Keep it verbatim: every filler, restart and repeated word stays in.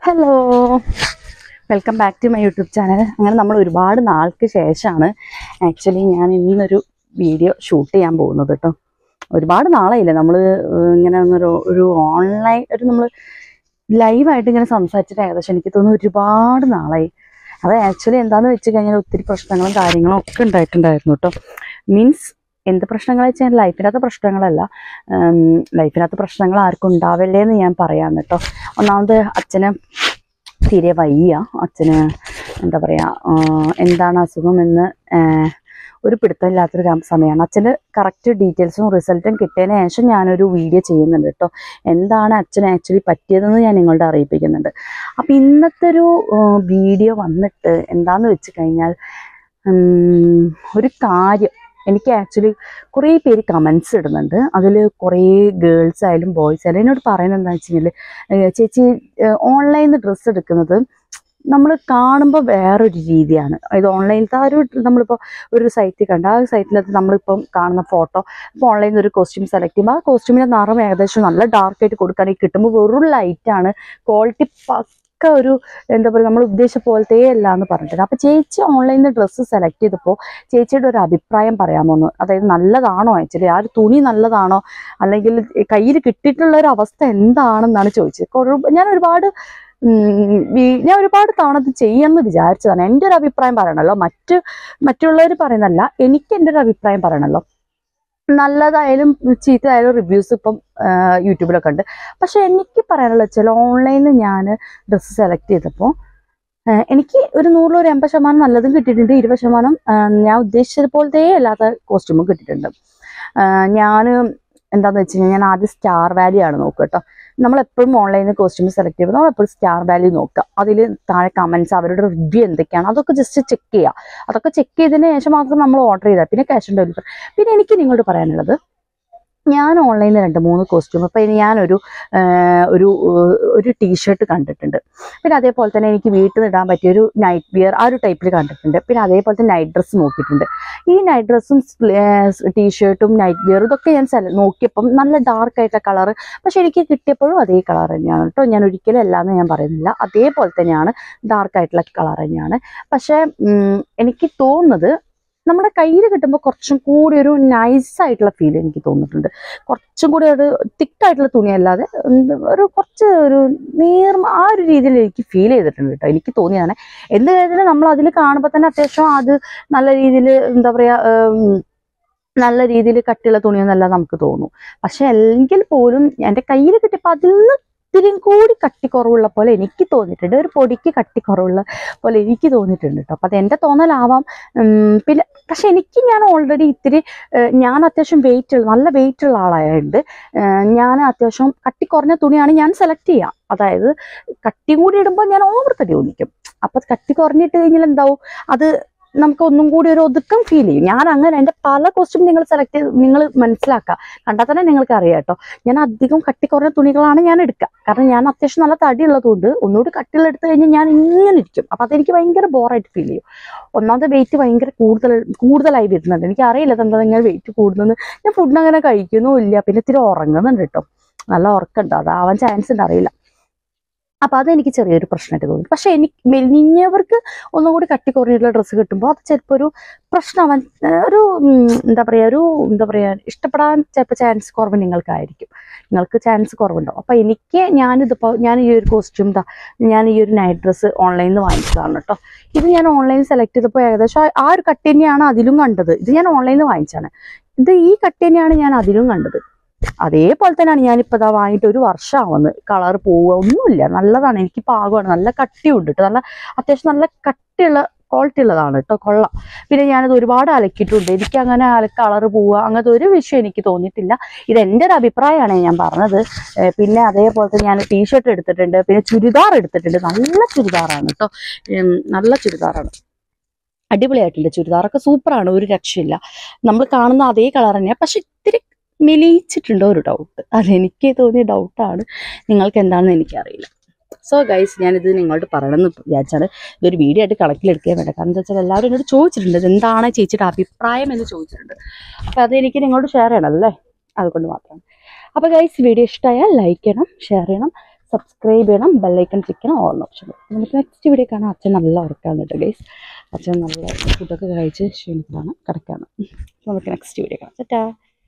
Hello, welcome back to my YouTube channel. അങ്ങനെ നമ്മൾ ഒരുപാട് നാൾക്ക് ശേഷമാണ് ആക്ച്വലി ഞാൻ ഇന്നൊരു വീഡിയോ ഷൂട്ട് ചെയ്യാൻ പോകുന്നത് കേട്ടോ. ഒരുപാട് നാളായില്ലേ നമ്മൾ ഇങ്ങനെ ഒന്നൊരു ഒരു ഓൺലൈൻ ഒരു നമ്മൾ ലൈവായിട്ട് ഇങ്ങനെ സംസാരിച്ചിട്ട്. ഏകദേശം എനിക്ക് തോന്നുന്നു ഒരുപാട് നാളായി. അത് ആക്ച്വലി എന്താണെന്ന് വെച്ച് കഴിഞ്ഞാൽ ഒത്തിരി പ്രശ്നങ്ങളും കാര്യങ്ങളും ഒക്കെ ഉണ്ടായിട്ടുണ്ടായിരുന്നു കേട്ടോ. മീൻസ് എന്ത് പ്രശ്നങ്ങൾ വെച്ചാൽ ലൈഫിനകത്ത് പ്രശ്നങ്ങളല്ല, ലൈഫിനകത്ത് പ്രശ്നങ്ങൾ ആർക്കും ഉണ്ടാവില്ലേ എന്ന് ഞാൻ പറയാം കേട്ടോ. ഒന്നാമത് അച്ഛന് തീരെ വയ്യ. അച്ഛന് എന്താ പറയുക, എന്താണ് അസുഖം എന്ന് ഒരു പിടുത്തമില്ലാത്തൊരു സമയമാണ്. അച്ഛൻ്റെ കറക്റ്റ് ഡീറ്റെയിൽസും റിസൾട്ടും കിട്ടിയതിന് ശേഷം ഞാനൊരു വീഡിയോ ചെയ്യുന്നുണ്ട് കേട്ടോ. എന്താണ് അച്ഛന് ആക്ച്വലി പറ്റിയതെന്ന് ഞാൻ നിങ്ങളുടെ അറിയിപ്പിക്കുന്നുണ്ട്. അപ്പം ഇന്നത്തെ ഒരു വീഡിയോ വന്നിട്ട് എന്താണെന്ന് വെച്ച് കഴിഞ്ഞാൽ, ഒരു കാര്യം എനിക്ക് ആക്ച്വലി കുറേ പേര് കമൻസ് ഇടുന്നുണ്ട്. അതിൽ കുറേ ഗേൾസ് ആയാലും ബോയ്സ് ആയാലും എന്നോട് പറയുന്നത് എന്താണെന്ന് വെച്ച് കഴിഞ്ഞാൽ, ചേച്ചി ഓൺലൈനിൽ ഡ്രസ്സ് എടുക്കുന്നത് നമ്മൾ കാണുമ്പോൾ വേറൊരു രീതിയാണ്. ഇത് ഓൺലൈനിലത്തെ ആ ഒരു നമ്മളിപ്പോൾ ഒരു സൈറ്റിൽ കണ്ട ആ സൈറ്റിലത് നമ്മളിപ്പം കാണുന്ന ഫോട്ടോ ഇപ്പോൾ ഓൺലൈനിൽ ഒരു കോസ്റ്റ്യൂം സെലക്ട് ചെയ്യുമ്പോൾ ആ കോസ്റ്റ്യൂമിൻ്റെ നിറം ഏകദേശം നല്ല ഡാർക്കായിട്ട് കൊടുക്കുകയാണെങ്കിൽ കിട്ടുമ്പോൾ വെറും ലൈറ്റാണ്, ക്വാളിറ്റി ഒക്കെ ഒരു എന്താ പറയുക നമ്മൾ ഉദ്ദേശിച്ച പോലത്തേ അല്ല എന്ന് പറഞ്ഞിട്ടുണ്ട്. അപ്പോൾ ചേച്ചി ഓൺലൈനിൽ ഡ്രസ്സ് സെലക്ട് ചെയ്തപ്പോൾ ചേച്ചിയുടെ ഒരു അഭിപ്രായം പറയാമോന്ന്, അതായത് നല്ലതാണോ ആക്ച്വലി ആ ഒരു തുണി നല്ലതാണോ, അല്ലെങ്കിൽ കയ്യിൽ കിട്ടിയിട്ടുള്ള ഒരു അവസ്ഥ എന്താണെന്നാണ് ചോദിച്ചത്. ഞാൻ ഒരുപാട് ഞാൻ ഒരുപാട് തവണ ഇത് ചെയ്യാമെന്ന് വിചാരിച്ചതാണ്. എൻ്റെ ഒരു അഭിപ്രായം പറയണല്ലോ, മറ്റ് മറ്റുള്ളവർ പറയുന്നല്ല, എനിക്ക് എൻ്റെ ഒരു അഭിപ്രായം പറയണല്ലോ. നല്ലതായാലും ചീത്തയായാലും റിവ്യൂസ് ഇപ്പം യൂട്യൂബിലൊക്കെ ഉണ്ട്. പക്ഷെ എനിക്ക് പറയാനുള്ള വെച്ചാൽ ഓൺലൈനിൽ ഞാൻ ഡ്രസ്സ് സെലക്ട് ചെയ്തപ്പോൾ എനിക്ക് ഒരു നൂറിൽ ഒരു എൺപത് ശതമാനം നല്ലതും കിട്ടിയിട്ടുണ്ട്, ഇരുപത് ശതമാനം ഞാൻ ഉദ്ദേശിച്ചത് പോലത്തേ അല്ലാത്ത കോസ്റ്റ്യൂമും കിട്ടിയിട്ടുണ്ട്. ഞാൻ എന്താണെന്ന് വെച്ച് കഴിഞ്ഞാൽ ഞാൻ ആദ്യം സ്റ്റാർ വാല്യൂ ആണ് നോക്കുക കേട്ടോ. നമ്മളെപ്പോഴും ഓൺലൈനിൽ കോസ്റ്റ്യൂം സെലക്ട് ചെയ്യുമ്പോൾ നമ്മളെപ്പോഴും സ്റ്റാർ വാല്യൂ നോക്കുക. അതിൽ താഴെ കമൻസ് അവരുടെ റിവ്യൂ എന്തൊക്കെയാണ് അതൊക്കെ ജസ്റ്റ് ചെക്ക് ചെയ്യുക. അതൊക്കെ ചെക്ക് ചെയ്തതിന് ശേഷം മാത്രം നമ്മൾ ഓർഡർ ചെയ്താൽ പിന്നെ ക്യാഷ് ഓൺ ഡെലിവറി. പിന്നെ എനിക്ക് നിങ്ങളോട് പറയാനുള്ളത്, ഞാൻ ഓൺലൈനിൽ രണ്ട് മൂന്ന് കോസ്റ്റ്യൂം ഇപ്പം ഞാനൊരു ഒരു ഒരു ടീഷർട്ട് കണ്ടിട്ടുണ്ട്. പിന്നെ അതേപോലെ തന്നെ എനിക്ക് വീട്ടിൽ നിന്ന് ഇടാൻ പറ്റിയൊരു നൈറ്റ് വിയർ ആ ഒരു ടൈപ്പിൽ കണ്ടിട്ടുണ്ട്. പിന്നെ അതേപോലെ തന്നെ നൈറ്റ് ഡ്രസ്സ് നോക്കിയിട്ടുണ്ട്. ഈ നൈറ്റ് ഡ്രസ്സും ടീഷർട്ടും നൈറ്റ് വിയറും ഇതൊക്കെ ഞാൻ സെല നോക്കിയപ്പം നല്ല ഡാർക്ക് ആയിട്ടുള്ള കളറ്, പക്ഷെ എനിക്ക് കിട്ടിയപ്പോഴും അതേ കളർ തന്നെയാണ് കേട്ടോ. ഞാൻ ഒരിക്കലും അല്ല എന്ന് ഞാൻ പറയുന്നില്ല, അതേപോലെ തന്നെയാണ് ഡാർക്ക് ആയിട്ടുള്ള കളർ തന്നെയാണ്. പക്ഷേ എനിക്ക് തോന്നുന്നത് നമ്മുടെ കയ്യിൽ കിട്ടുമ്പോൾ കുറച്ചും കൂടി ഒരു നൈസായിട്ടുള്ള ഫീൽ എനിക്ക് തോന്നിയിട്ടുണ്ട്. കുറച്ചും കൂടി ഒരു തിക്കായിട്ടുള്ള തുണിയല്ലാതെ ഒരു കുറച്ച് ഒരു നേർമ ആ ഒരു രീതിയിൽ എനിക്ക് ഫീൽ ചെയ്തിട്ടുണ്ട് കേട്ടോ. എനിക്ക് തോന്നിയതാണ്. എന്ത് കാര്യത്തിലും നമ്മൾ അതിൽ കാണുമ്പോൾ തന്നെ അത്യാവശ്യം അത് നല്ല രീതിയിൽ എന്താ പറയുക, നല്ല രീതിയിൽ കട്ടിയുള്ള തുണിയൊന്നല്ല നമുക്ക് തോന്നും. പക്ഷെ എങ്കിൽ പോലും എൻ്റെ കയ്യിൽ കിട്ടിയപ്പോൾ അതിൽ നിന്ന് ഇത്തിരിയും കൂടി കട്ടിക്കുറവുള്ള പോലെ എനിക്ക് തോന്നിയിട്ടുണ്ട്. ഒരു പൊടിക്ക് കട്ടിക്കുറവുള്ള പോലെ എനിക്ക് തോന്നിയിട്ടുണ്ട് കേട്ടോ. അപ്പം അതെൻ്റെ തോന്നലാവാം. പിന്നെ പക്ഷെ എനിക്ക് ഞാൻ ഓൾറെഡി ഇത്തിരി ഞാൻ അത്യാവശ്യം വെയിറ്റ് ഉള്ള നല്ല വെയിറ്റ് ഉള്ള ആളായതുകൊണ്ട് ഞാൻ അത്യാവശ്യം കട്ടി കുറഞ്ഞ തുണിയാണ് ഞാൻ സെലക്ട് ചെയ്യുക. അതായത് കട്ടി കൂടി ഇടുമ്പോൾ ഞാൻ ഓവർ തടി തോന്നിക്കും. അപ്പം കട്ടി കുറഞ്ഞിട്ട് കഴിഞ്ഞാൽ എന്താവും, അത് നമുക്ക് ഒന്നും കൂടി ഒരു ഒതുക്കം ഫീൽ ചെയ്യും. ഞാൻ അങ്ങനെ എൻ്റെ പല കോസ്റ്റ്യൂം നിങ്ങൾ സെലക്ട് ചെയ്ത് നിങ്ങൾ മനസ്സിലാക്കുക, കണ്ടാൽ തന്നെ നിങ്ങൾക്ക് അറിയാം കേട്ടോ. ഞാൻ അധികം കട്ടി കുറഞ്ഞ തുണികളാണ് ഞാൻ എടുക്കുക. കാരണം ഞാൻ അത്യാവശ്യം നല്ല തടിയുള്ളതുകൊണ്ട് ഒന്നുകൂടി കട്ടിയുള്ള എടുത്തു കഴിഞ്ഞാൽ ഞാൻ ഇങ്ങനെ ഇരിക്കും. അപ്പം അതെനിക്ക് ഭയങ്കര ബോറായിട്ട് ഫീൽ ചെയ്യും. ഒന്നാമത്തെ വെയിറ്റ് ഭയങ്കര കൂടുതൽ കൂടുതലായി വരുന്നുണ്ട്. എനിക്ക് അറിയില്ല എന്താ ഇങ്ങനെ വെയിറ്റ് കൂടുന്നത്. ഞാൻ ഫുഡ് അങ്ങനെ കഴിക്കുന്നുമില്ല, പിന്നെ ഇത്തിരി ഉറങ്ങുന്നുണ്ട് കേട്ടോ. നല്ല ഉറക്കമുണ്ട്, അതാവാൻ ചാൻസ് ഉണ്ട്, അറിയില്ല. അപ്പം അതെനിക്ക് ചെറിയൊരു പ്രശ്നമായിട്ട് തോന്നി. പക്ഷെ എനിക്ക് മെലിഞ്ഞവർക്ക് ഒന്നും കൂടി കട്ടി കുറഞ്ഞിട്ടുള്ള ഡ്രസ്സ് കിട്ടുമ്പോൾ അത് ചിലപ്പോൾ ഒരു പ്രശ്നമാവാൻ ഒരു എന്താ പറയുക ഒരു എന്താ പറയുക ഇഷ്ടപ്പെടാൻ ചിലപ്പോൾ ചാൻസ് കുറവ് നിങ്ങൾക്കായിരിക്കും. നിങ്ങൾക്ക് ചാൻസ് കുറവുണ്ടാവും. അപ്പം എനിക്ക് ഞാനിതിപ്പോൾ ഞാൻ ഈ ഒരു കോസ്റ്റ്യൂം ദാ ഞാൻ ഈ ഒരു നൈറ്റ് ഡ്രസ്സ് ഓൺലൈനിൽ നിന്ന് വാങ്ങിച്ചതാണ് കേട്ടോ. ഇത് ഞാൻ ഓൺലൈനിൽ സെലക്ട് ചെയ്തപ്പോൾ ഏകദേശം ആ ഒരു കട്ടി തന്നെയാണ് അതിലും കണ്ടത്. ഇത് ഞാൻ ഓൺലൈനിൽ നിന്ന് വാങ്ങിച്ചാണ്. ഇത് ഈ കട്ടി തന്നെയാണ് ഞാൻ അതിലും കണ്ടത്. അതേപോലെ തന്നെയാണ് ഞാനിപ്പോൾ ഇതാ വാങ്ങിയിട്ട് ഒരു വർഷമാവുന്നത്. കളർ പോവുക ഒന്നുമില്ല, നല്ലതാണ്, എനിക്ക് പാകമാണ്, നല്ല കട്ടിയുണ്ട് കേട്ടോ. നല്ല അത്യാവശ്യം നല്ല കട്ടിയുള്ള ക്വാളിറ്റി ഉള്ളതാണ് കേട്ടോ, കൊള്ളാം. പിന്നെ ഞാനത് ഒരുപാട് അലക്കിയിട്ടുണ്ട്. എനിക്ക് അങ്ങനെ അല കളർ പോവുക അങ്ങനത്തെ ഒരു വിഷയം എനിക്ക് തോന്നിയിട്ടില്ല. ഇത് എൻ്റെ ഒരു അഭിപ്രായമാണ് ഞാൻ പറഞ്ഞത്. പിന്നെ അതേപോലെ തന്നെ ഞാൻ ടീഷർട്ട് എടുത്തിട്ടുണ്ട്, പിന്നെ ചുരിദാർ എടുത്തിട്ടുണ്ട്. നല്ല ചുരിദാറാണ് കേട്ടോ, നല്ല ചുരിദാറാണ്, അടിപൊളിയായിട്ടുണ്ട്. ചുരിദാറൊക്കെ സൂപ്പറാണ്, ഒരു രക്ഷയില്ല. നമ്മൾ കാണുന്ന അതേ കളർ തന്നെയാണ്. പക്ഷെ ഇത്തിരി മെലിയിച്ചിട്ടുണ്ടോ ഒരു ഡൗട്ട്, അതെനിക്ക് തോന്നിയ ഡൗട്ടാണ്. നിങ്ങൾക്ക് എന്താണെന്ന് എനിക്കറിയില്ല. സോ ഗൈസ്, ഞാനിത് നിങ്ങളോട് പറയണമെന്ന് വിചാരിച്ചാൽ ഇതൊരു വീഡിയോ ആയിട്ട് കണക്കിലെടുക്കുകയും വേണ്ട. കാരണം എന്താ വെച്ചാൽ എല്ലാവരും എന്നോട് ചോദിച്ചിട്ടുണ്ട് എന്താണ് ചേച്ചിയുടെ അഭിപ്രായം എന്ന് ചോദിച്ചിട്ടുണ്ട്. അപ്പോൾ അതെനിക്ക് നിങ്ങളോട് ഷെയർ ചെയ്യണം അല്ലേ, അതുകൊണ്ട് മാത്രമാണ്. അപ്പോൾ ഗൈസ്, വീഡിയോ ഇഷ്ടമായാൽ ലൈക്ക് ചെയ്യണം, ഷെയർ ചെയ്യണം, സബ്സ്ക്രൈബ് ചെയ്യണം, ബെല്ലൈക്കൺ ക്ലിക്ക് ചെയ്യണം, ഓൾ ഓപ്ഷൻ. നമുക്ക് നെക്സ്റ്റ് വീഡിയോ കാണാം. അച്ഛൻ നല്ല ഉറക്കാണ് കേട്ടോ ഗൈസ്. അച്ഛൻ നല്ല ഫുഡൊക്കെ കഴിച്ച് ക്ഷീണത്തിലാണ് കിടക്കാണ്. നമുക്ക് നെക്സ്റ്റ് വീഡിയോ കാണാം. ടാറ്റാ.